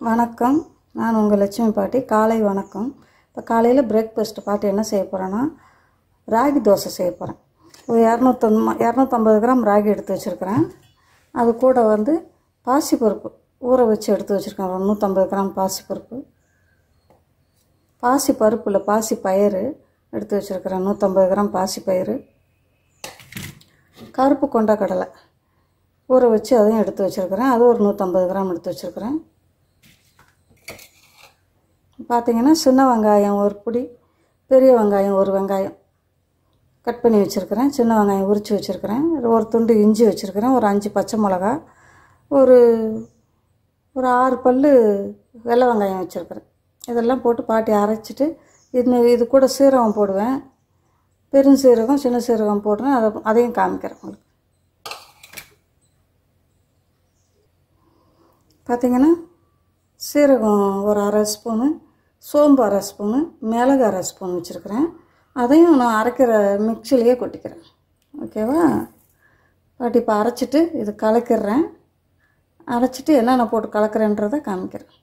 வணக்கம். நான் உங்கள் லட்சுமி பாட்டி. காலை வணக்கம். இப்போ காலையில் பிரேக்ஃபாஸ்ட் பாட்டி என்ன செய்ய போகிறேன்னா, ராகி தோசை செய்ய போகிறேன். ஒரு 250 கிராம் ராகி எடுத்து வச்சுருக்கிறேன். அது கூட பாசிப்பருப்பு ஊற வச்சு எடுத்து வச்சுருக்கேன். ஒரு 150 கிராம் பாசிப்பருப்பு. பாசிப்பருப்பில் பாசி பயிறு எடுத்து வச்சுருக்கிறேன். 150 கிராம் பாசி பயிறு. கருப்பு கொண்டக்கடலை ஊற வச்சு அதையும் எடுத்து வச்சுருக்கிறேன். அது ஒரு 150 கிராம் எடுத்து வச்சுருக்கிறேன். பார்த்திங்கன்னா சின்ன வெங்காயம் ஒரு பிடி, பெரிய வெங்காயம் ஒரு வெங்காயம் கட் பண்ணி வச்சுருக்கிறேன். சின்ன வெங்காயம் உரித்து வச்சுருக்கிறேன். ஒரு துண்டு இஞ்சி வச்சுருக்கிறேன். ஒரு 5 பச்சை மிளகா, ஒரு 6 பல் வெள்ளை வெங்காயம் வச்சுருக்கிறேன். இதெல்லாம் போட்டு பாட்டி அரைச்சிட்டு இது கூட சீரகம் போடுவேன். பெருஞ்சீரகம் சின்ன சீரகம் போடுறேன். அதையும் காமிக்கிறேன் உங்களுக்கு. பார்த்திங்கன்னா சீரகம் ஒரு 1/2 ஸ்பூனு, சோம்பு 1/2 ஸ்பூனு, மிளகு 1/2 ஸ்பூன் வச்சுருக்கிறேன். அதையும் நான் அரைக்கிற மிக்சிலேயே கொட்டிக்கிறேன். ஓகேவா பாட்டி? இப்போ அரைச்சிட்டு இது கலக்கிறேன். அரைச்சிட்டு என்னென்ன போட்டு கலக்கிறேன்றதை காமிக்கிறேன்.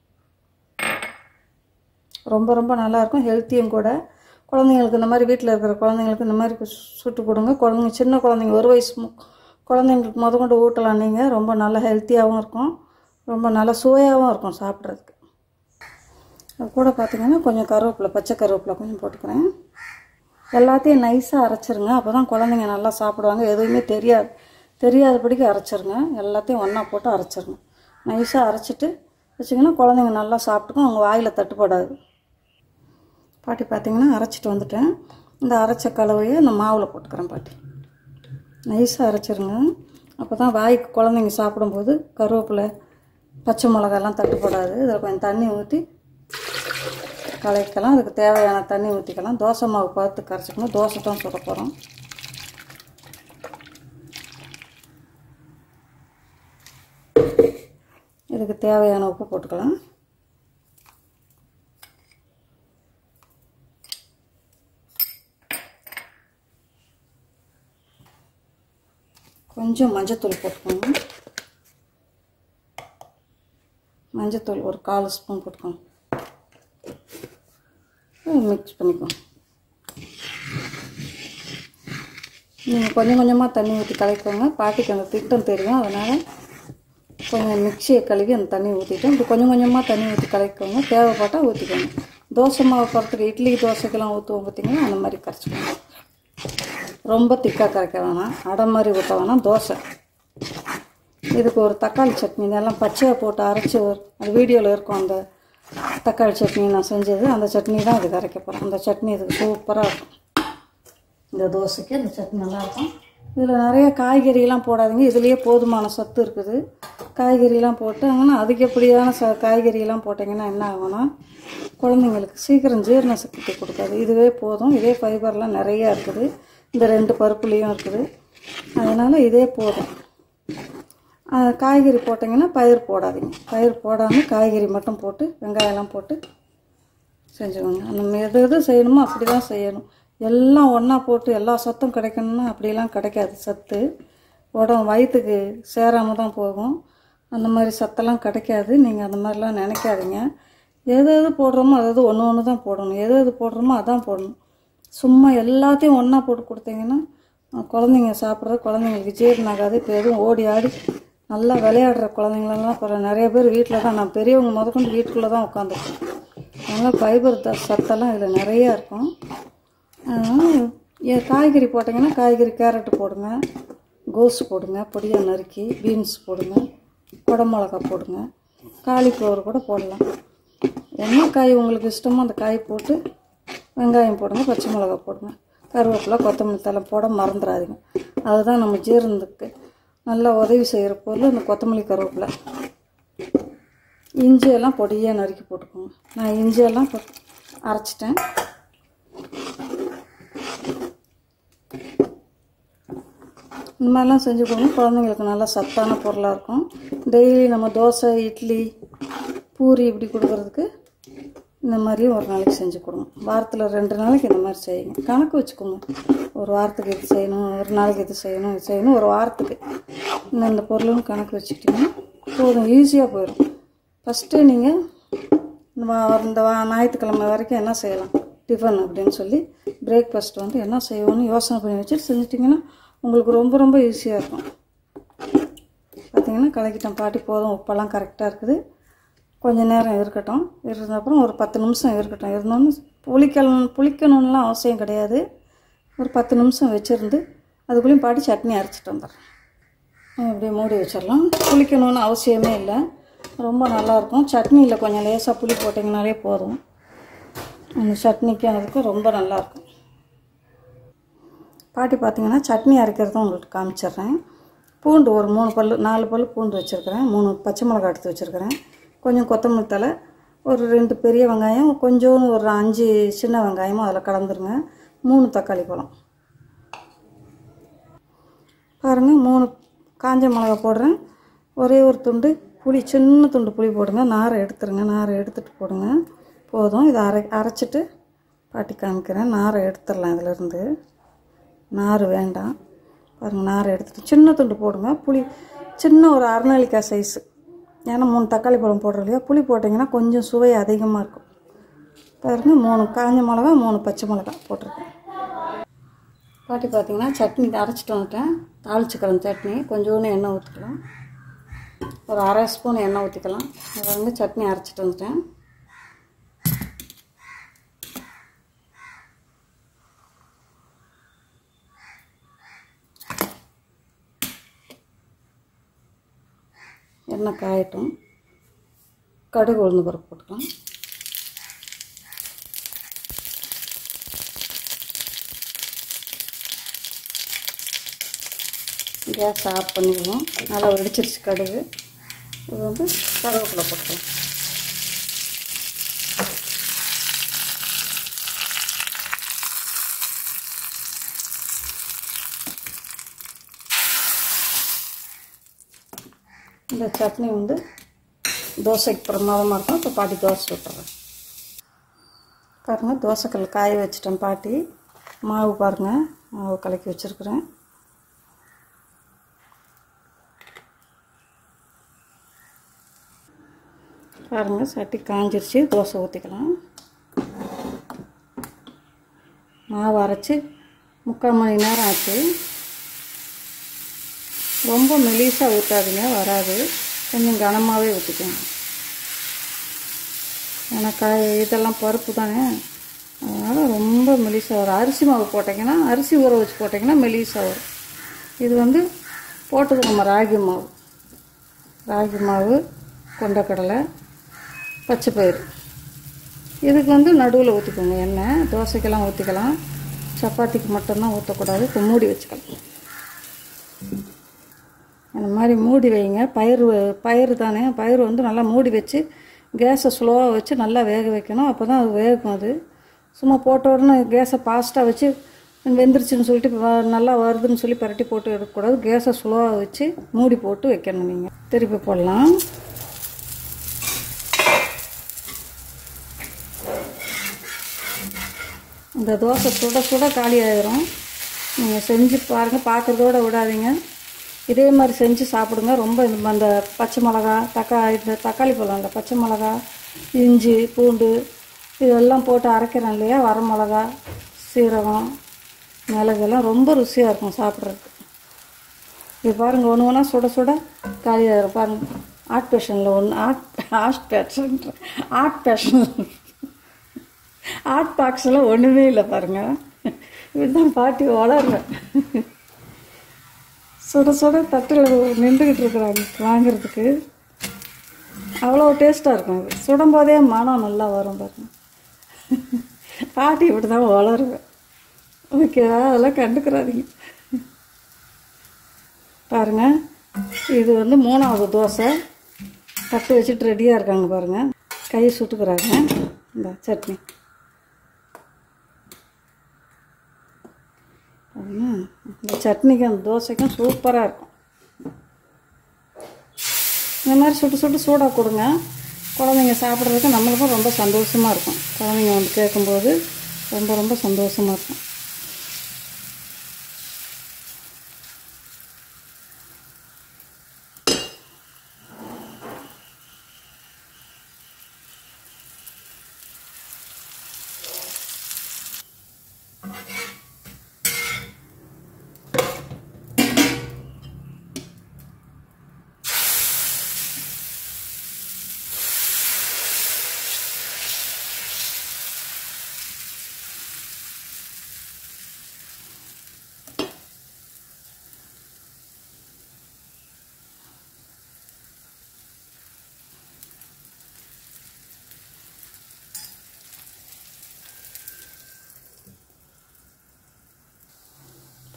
ரொம்ப ரொம்ப நல்லாயிருக்கும், ஹெல்த்தியும் கூட. குழந்தைங்களுக்கு இந்த மாதிரி வீட்டில் இருக்கிற குழந்தைங்களுக்கு இந்த மாதிரி சுட்டு கொடுங்க. குழந்தைங்க சின்ன குழந்தைங்க 1 வயசு குழந்தைங்களுக்கு முதற்கொண்டு ஊட்டலாம். நீங்கள் ரொம்ப நல்லா ஹெல்த்தியாகவும் இருக்கும், ரொம்ப நல்லா சுவையாகவும் இருக்கும் சாப்பிட்றதுக்கு. அது கூட பார்த்திங்கன்னா கொஞ்சம் கருவேப்பிலை, பச்சை கருவேப்பிலை கொஞ்சம் போட்டுக்கிறேன். எல்லாத்தையும் நைஸாக அரைச்சிருங்க. அப்போ தான் குழந்தைங்க நல்லா சாப்பிடுவாங்க. எதுவுமே தெரியாதபடிக்கு அரைச்சிருங்க. எல்லாத்தையும் ஒன்றா போட்டு அரைச்சிருங்க. நைஸாக அரைச்சிட்டு வச்சிங்கன்னா குழந்தைங்க நல்லா சாப்பிட்டுக்கும், அவங்க வாயில் தட்டுப்படாது. பாட்டி பார்த்திங்கன்னா அரைச்சிட்டு வந்துட்டேன். இந்த அரைச்ச கலவையை இந்த மாவில் போட்டுக்கிறேன். பாட்டி நைஸாக அரைச்சிருங்க. அப்போ தான் வாய்க்கு குழந்தைங்க சாப்பிடும்போது கருவேப்பிலை பச்சை மிளகாலாம் தட்டுப்படாது. இதில் கொஞ்சம் தண்ணி ஊற்றி கலக்கலாம். அதுக்கு தேவையான தண்ணி ஊற்றிக்கலாம். தோசை மாவு பார்த்து கரைச்சிக்கணும். தோசை தான் சுட போகிறோம். இதுக்கு தேவையான உப்பு போட்டுக்கலாம். கொஞ்சம் மஞ்சத்தூள் போட்டுக்கோங்க. மஞ்சத்தூள் ஒரு 1/4 ஸ்பூன் போட்டுக்கோங்க. மிக்ஸ் பண்ணிக்கோங்க. நீங்கள் கொஞ்சம் கொஞ்சமாக தண்ணி ஊற்றி கலக்கிக்கோங்க. பாட்டிக்கு அந்த திட்டம் தெரியும், அதனால் கொஞ்சம் மிக்சியை கழுவி அந்த தண்ணி ஊற்றிட்டு இப்படி கொஞ்சம் கொஞ்சமாக தண்ணி ஊற்றி கலக்கிக்கோங்க. தேவைப்பட்டால் ஊற்றிக்கோங்க. தோசை மாவு கரைக்கிறதுக்கு இட்லி தோசைக்கெல்லாம் ஊற்றுவோம் பார்த்திங்கன்னா, அந்த மாதிரி கரைச்சிக்கோங்க. ரொம்ப திக்காக கரைக்க வேணாம், அடை மாதிரி ஊற்ற வேணாம். தோசை இதுக்கு ஒரு தக்காளி சட்னி, இதெல்லாம் பச்சையாக போட்டு அரைச்சி அது வீடியோவில் இருக்கும். அந்த தக்காளி சட்னி நான் செஞ்சது, அந்த சட்னி தான் இதுக்கு அரைக்க போகிறேன். அந்த சட்னி இதுக்கு சூப்பராக இருக்கும். இந்த தோசைக்கு அந்த சட்னி நல்லாயிருக்கும். இதில் நிறைய காய்கறியெல்லாம் போடாதீங்க. இதுலேயே போதுமான சத்து இருக்குது. காய்கறியெல்லாம் போட்டு ஆனால் அதிகப்படியான காய்கறியெல்லாம் போட்டிங்கன்னா என்ன ஆகும்னா, குழந்தைங்களுக்கு சீக்கிரம் ஜீரண சக்தி கொடுக்காது. இதுவே போதும். இதே ஃபைபர்லாம் நிறையா இருக்குது. இந்த 2 பருப்புலேயும் இருக்குது. அதனால் இதே போதும். காய்கறி போட்டிங்கன்னா பயிர் போடாதீங்க. பயிர் போடாமல் காய்கறி மட்டும் போட்டு வெங்காயம்லாம் போட்டு செஞ்சுக்கோங்க. நம்ம எது செய்யணுமோ அப்படி தான் செய்யணும். எல்லாம் ஒன்றா போட்டு எல்லா சத்தும் கிடைக்கணும்னா அப்படிலாம் கிடைக்காது. சத்து வயிற்றுக்கு சேராமல் தான் போகும். அந்த மாதிரி சத்தெல்லாம் கிடைக்காது. நீங்கள் அந்த மாதிரிலாம் நினைக்காதீங்க. எது போடுறோமோ அது ஒன்று தான் போடணும். எது போடுறோமோ அதான் போடணும். சும்மா எல்லாத்தையும் ஒன்றா போட்டு கொடுத்தீங்கன்னா குழந்தைங்க சாப்பிட்றது குழந்தைங்களுக்கு ஜீரணம் ஆகாது. இப்போ எதுவும் ஓடி ஆடி நல்லா விளையாடுற குழந்தைங்களெல்லாம் அப்புறம் நிறைய பேர் வீட்டில் தான், நான் பெரியவங்க முதற்கொண்டு வீட்டுக்குள்ளே தான் உட்காந்துருக்கேன். அதனால் ஃபைபர் சத்தெல்லாம் இதில் நிறையா இருக்கும். அதனால் காய்கறி போட்டிங்கன்னா காய்கறி கேரட்டு போடுங்க, கோஸு போடுங்க, பொடியாக நறுக்கி பீன்ஸ் போடுங்க, குடமிளகா போடுங்க, காலிஃப்ளவர் கூட போடலாம். என்ன காய் உங்களுக்கு இஷ்டமோ அந்த காய் போட்டு வெங்காயம் போடுங்க, பச்சை மிளகா போடுங்க, கருவேப்பிலை கொத்தமல்லி தழை போட மறந்துடாதீங்க. அதுதான் நம்ம ஜீரணத்துக்கு நல்லா உதவி செய்கிற பொருள் இந்த கொத்தமல்லி கருவேப்பிலை. இஞ்சியெல்லாம் பொடியாக நறுக்கி போட்டுக்கோங்க. நான் இஞ்சியெல்லாம் அரைச்சிட்டேன். இந்த மாதிரிலாம் செஞ்சுக்கோங்க. குழந்தைங்களுக்கு நல்லா சத்தான பொருளாக இருக்கும். டெய்லி நம்ம தோசை இட்லி பூரி இப்படி கொடுக்குறதுக்கு இந்த மாதிரியும் ஒரு நாளைக்கு செஞ்சு கொடுங்க. வாரத்தில் 2 நாளைக்கு இந்த மாதிரி செய்யுங்க. கணக்கு வச்சுக்கோங்க. ஒரு வாரத்துக்கு இது செய்யணும், ஒரு நாளைக்கு இது செய்யணும், ஒரு வாரத்துக்கு இந்த பொருளும் கணக்கு வச்சுக்கிட்டிங்கன்னா போதும். ஈஸியாக போயிடும். ஃபஸ்ட்டு நீங்கள் இந்த ஞாயிற்றுக்கிழமை வரைக்கும் என்ன செய்யலாம் டிஃபன் அப்படின்னு சொல்லி பிரேக்ஃபாஸ்ட் வந்து என்ன செய்வோன்னு யோசனை பண்ணி வச்சுட்டு செஞ்சிட்டிங்கன்னா உங்களுக்கு ரொம்ப ரொம்ப ஈஸியாக இருக்கும். பார்த்திங்கன்னா கலக்கிட்டேன் பாட்டி, போதும், உப்பெல்லாம் கரெக்டாக இருக்குது. கொஞ்சம் நேரம் இருக்கட்டும். இருந்தப்புறம் ஒரு 10 நிமிஷம் இருக்கட்டும். இருந்தோன்னு புளிக்கணும்லாம் அவசியம் கிடையாது. ஒரு 10 நிமிஷம் வச்சுருந்து அதுக்குள்ளேயும் பாட்டி சட்னி அரைச்சிட்டு வந்துடுறேன். அப்படியே மூடி வச்சிடலாம். புளிக்கணும்னு அவசியமே இல்லை, ரொம்ப நல்லாயிருக்கும். சட்னியில் கொஞ்சம் லேசாக புளி போட்டிங்கனாலே போதும். அந்த சட்னிக்கு அதுக்கும் ரொம்ப நல்லாயிருக்கும். பாட்டி பார்த்திங்கன்னா சட்னி அரைக்கிறதும் உங்களுக்கு காமிச்சிட்றேன். பூண்டு ஒரு 3 பல் 4 பல் பூண்டு வச்சுருக்கிறேன். 3 பச்சை மிளகாய் எடுத்து வச்சுருக்கிறேன். கொஞ்சம் கொத்தமல்லி தழை, ஒரு 2 பெரிய வெங்காயம், கொஞ்சோன்னு ஒரு 5 சின்ன வெங்காயமும் அதில் கலந்துருங்க. 3 தக்காளி பழம். பாருங்கள், 3 காஞ்ச மிளகா போடுறேன். ஒரே ஒரு துண்டு புளி, சின்ன துண்டு புளி போடுங்க. நாரை எடுத்துருங்க. நாரை எடுத்துகிட்டு போடுங்க. போதும். இதை அரைச்சிட்டு பாட்டி காமிக்கிறேன். நாரை எடுத்துடலாம். இதிலேருந்து நார் வேண்டாம். பாருங்கள், நாரை எடுத்துகிட்டு சின்ன துண்டு போடுங்க. புளி சின்ன ஒரு அரநெல்லிக்காய் சைஸு. ஏன்னா 3 தக்காளி பழம் போடுறோம் இல்லையா, புளி போட்டிங்கன்னா கொஞ்சம் சுவை அதிகமாக இருக்கும். பாருங்கள், 3 காஞ்ச மிளகா, 3 பச்சை மிளகா போட்டிருக்கேன். பாட்டி பார்த்திங்கன்னா சட்னி அரைச்சிட்டு வந்துட்டேன். தாளிச்சுக்கிறேன் சட்னி. கொஞ்சோன்னு எண்ணெய் ஊற்றிக்கலாம். ஒரு 1/2 ஸ்பூன் எண்ணெய் ஊற்றிக்கலாம். அதை வந்து சட்னி அரைச்சிட்டு வந்துட்டேன். எண்ணெய் காயட்டும். கடுகு உளுந்து பருப்பு போட்டுக்கலாம். கேஸ் ஆஃப் பண்ணிடுவோம். நல்லா வெடிச்சிருச்சு கடுகு. இது வந்து கருவேப்பிலை போட்டுக்கலாம். இந்த சட்னி வந்து தோசைக்கு பிரமாதமாக இருக்கும். இப்போ பாட்டி தோசை சுட்டுறேன். பாருங்கள், தோசைக்கல் காய வச்சிட்டேன் பாட்டி. மாவு பாருங்கள், மாவு கலக்கி வச்சுருக்குறேன். பாருங்கள், சட்டி காஞ்சிருச்சு. தோசை ஊற்றிக்கலாம். மாவு அரைச்சி 3/4 மணி நேரம் ஆச்சு. ரொம்ப மெலிசாக ஊற்றாதீங்க, வராது. கொஞ்சம் கனமாகவே ஊற்றிக்கோங்க. ஏன்னா இதெல்லாம் பருப்பு தானே, அதனால் ரொம்ப மெலிசாக வரும். அரிசி மாவு போட்டிங்கன்னா, அரிசி ஊற வச்சு போட்டிங்கன்னா மெலிசாக வரும். இது வந்து போட்டது நம்ம ராகி மாவு, கொண்டக்கடலை, பச்சை பயிறு. இதுக்கு வந்து நடுவில் ஊற்றிக்கோங்க எண்ணெய். தோசைக்கெல்லாம் ஊற்றிக்கலாம், சப்பாத்திக்கு மட்டும்தான் ஊற்றக்கூடாது. இப்போ மூடி வச்சுக்கலாம். அந்த மாதிரி மூடி வைங்க. பயிறு தானே, பயிறு வந்து நல்லா மூடி வச்சு கேஸை ஸ்லோவாக வச்சு நல்லா வேக வைக்கணும். அப்போ தான் அது வேகும். அது சும்மா போட்ட உடனே கேஸை ஃபாஸ்ட்டாக வச்சு வெந்துருச்சுன்னு சொல்லிட்டு நல்லா வருதுன்னு சொல்லி பரட்டி போட்டு எடுக்கக்கூடாது. கேஸை ஸ்லோவாக வச்சு மூடி போட்டு வைக்கணும். நீங்கள் திருப்பி போடலாம். இந்த தோசை சுட சுட காலி ஆயிரும். நீங்கள் செஞ்சு பாருங்கள், பார்க்குறதோட விடாதீங்க. இதே மாதிரி செஞ்சு சாப்பிடுங்க. ரொம்ப அந்த பச்சை மிளகா, இந்த தக்காளி பழம் இல்லை, பச்சை மிளகா, இஞ்சி, பூண்டு இதெல்லாம் போட்டு அரைக்கிறேன் இல்லையா, வரமிளகா, சீரகம், மிளகெல்லாம் ரொம்ப ருசியாக இருக்கும் சாப்பிட்றதுக்கு. இது பாருங்கள், ஒன்று ஒன்றா சுட சுட காலியாகிடும். பாருங்கள், ஆர்ட் பேஷனில் ஆர்ட் பாக்ஸில் ஒன்றுமே இல்லை பாருங்கள். இதுதான் பாட்டி வளர்றேன். சுட சுட தட்டில் நின்றுக்கிட்டு இருக்கிறாங்க வாங்கிறதுக்கு. அவ்வளோ டேஸ்ட்டாக இருக்கும். இது சுடும்போதே மனம் நல்லா வரும் பாருங்கள். பாட்டி இப்படி தான் வளருவேன். ஓகேவா? அதெல்லாம் கண்டுக்கிறாதீங்க. பாருங்கள், இது வந்து 3வது தோசை. தட்டு வச்சுட்டு ரெடியாக இருக்காங்க பாருங்கள். கை சுட்டுக்கிறாங்க. இந்த சட்னி இந்த சட்னிக்கு அந்த தோசைக்கும் சூப்பராக இருக்கும். இந்த மாதிரி சுட்டு சூடாக கொடுங்க. குழந்தைங்க சாப்பிட்றதுக்கு நம்மளுக்கும் ரொம்ப சந்தோஷமாக இருக்கும். குழந்தைங்க வந்து கேட்கும்போது ரொம்ப ரொம்ப சந்தோஷமாக இருக்கும்.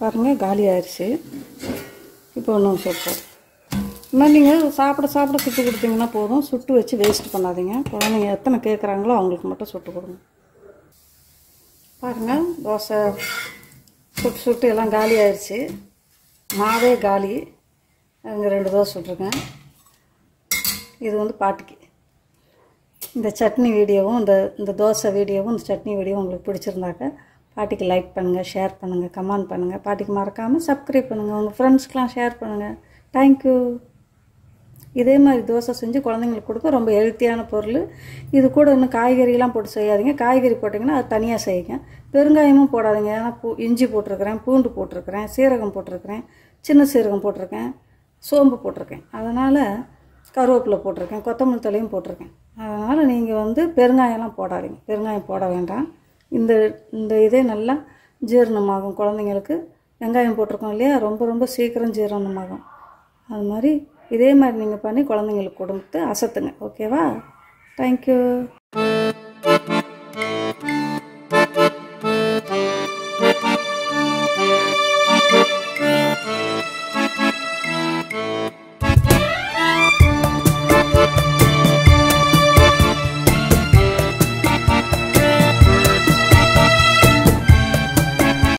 பாருங்கள் காலி ஆயிடுச்சு. இப்போ ஒன்றும் சொல்கிறேன். இந்த மாதிரி நீங்கள் சாப்பிட சுட்டு கொடுத்தீங்கன்னா போதும். சுட்டு வச்சு வேஸ்ட் பண்ணாதீங்க. குழந்தைங்க எத்தனை கேட்குறாங்களோ அவங்களுக்கு மட்டும் சுட்டு கொடுங்க. பாருங்கள் தோசை சுட்டு எல்லாம் காலி ஆயிடுச்சு. மாவே காலி. அங்கே 2 தோசை சுட்டுருக்கேன். இது வந்து பாட்டிக்கு. இந்த சட்னி வீடியோவும் இந்த தோசை வீடியோவும் இந்த சட்னி வீடியோவும் உங்களுக்கு பிடிச்சிருந்தாக்க பாட்டிக்கு லைக் பண்ணுங்கள், ஷேர் பண்ணுங்கள், கமெண்ட் பண்ணுங்கள். பாட்டிக்கு மறக்காமல் சப்ஸ்கிரைப் பண்ணுங்கள். உங்கள் ஃப்ரெண்ட்ஸ்க்கெலாம் ஷேர் பண்ணுங்கள். தேங்க்யூ. இதே மாதிரி தோசை செஞ்சு குழந்தைங்களுக்கு கொடுக்க ரொம்ப ஹெல்த்தியான பொருள். இது கூட இன்னும் காய்கறியெலாம் போட்டு செய்யாதீங்க. காய்கறி போட்டிங்கன்னா அது தனியாக செய்யுங்க. பெருங்காயமும் போடாதீங்க. ஏன்னா இஞ்சி போட்டிருக்கிறேன், பூண்டு போட்டிருக்கிறேன், சீரகம் போட்டிருக்கிறேன், சின்ன சீரகம் போட்டிருக்கேன், சோம்பு போட்டிருக்கேன், அதனால் கருவேப்பிலை போட்டிருக்கேன், கொத்தமல்லி தழையும் போட்டிருக்கேன். அதனால் நீங்கள் வந்து பெருங்காயம்லாம் போடாதீங்க. பெருங்காயம் போட வேண்டாம். இந்த இதே நல்லா ஜீரணமாகும் குழந்தைங்களுக்கு. வெங்காயம் போட்டிருக்கோம் இல்லையா, ரொம்ப சீக்கிரம் ஜீரணமாகும். அது மாதிரி இதே மாதிரி நீங்கள் பண்ணி குழந்தைங்களுக்கு கொடுத்து அசத்துங்க. ஓகேவா? தேங்க்யூ.